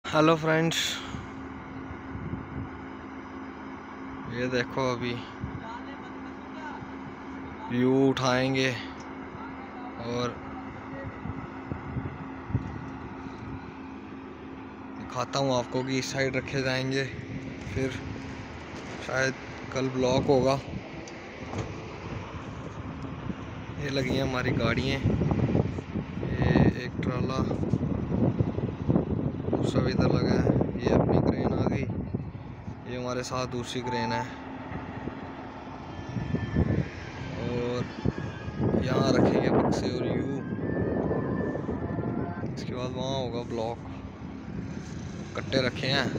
Hello friends, ये देखो अभी व्यू उठाएंगे और दिखाता हूँ आपको कि इस साइड रखे जाएंगे। फिर शायद कल ब्लॉक होगा। ये लगी हैं हमारी गाड़ियाँ, ये एक ट्राला दूसरा इधर लगा है। ये अपनी क्रेन आ गई, ये हमारे साथ दूसरी क्रेन है और यहाँ रखेंगे बक्से और यू। इसके बाद वहाँ होगा ब्लॉक। कट्टे रखे हैं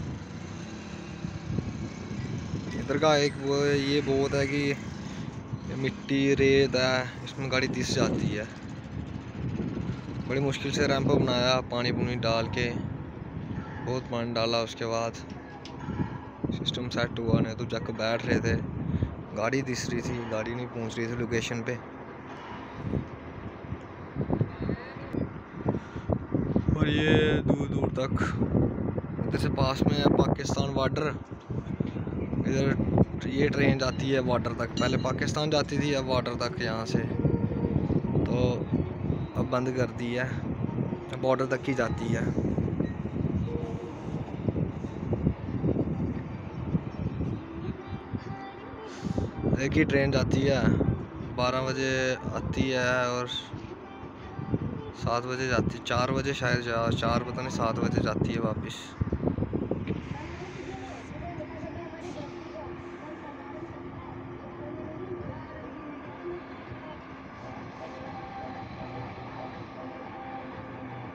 इधर का। एक वो ये बहुत है कि मिट्टी रेत है, इसमें गाड़ी दिस जाती है। बड़ी मुश्किल से रैंप बनाया, पानी पुनी डाल के, बहुत पानी डाला। उसके बाद सिस्टम सेट हुआ, नहीं तो जक बैठ रहे थे, गाड़ी दिस रही थी, गाड़ी नहीं पहुंच रही थी लोकेशन पे। और ये दूर दूर तक इधर से पास में है पाकिस्तान बॉर्डर। इधर ये ट्रेन जाती है बॉर्डर तक, पहले पाकिस्तान जाती थी, अब बॉर्डर तक यहाँ से। तो अब बंद कर दी है, बॉर्डर तक ही जाती है। एक ही ट्रेन जाती है, 12 बजे आती है और 7 बजे जाती, 4 बजे शायद 4 पता नहीं 7 बजे जाती है वापस।